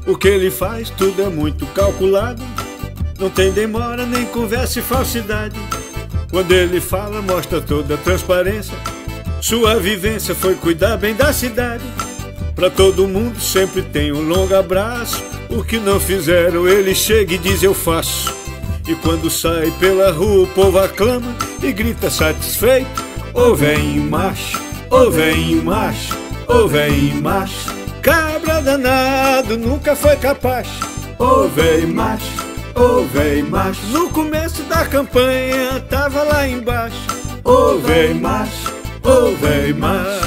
O que ele faz, tudo é muito calculado. Não tem demora, nem conversa e falsidade. Quando ele fala, mostra toda a transparência. Sua vivência foi cuidar bem da cidade. Pra todo mundo sempre tem um longo abraço. O que não fizeram, ele chega e diz eu faço. E quando sai pela rua o povo aclama e grita satisfeito: ô velhinho macho, ô velhinho macho, ô velhinho macho. Cabra danado, nunca foi capaz. Ô velho macho, ô velho macho. No começo da campanha tava lá embaixo. Ô velho macho, ô velho macho.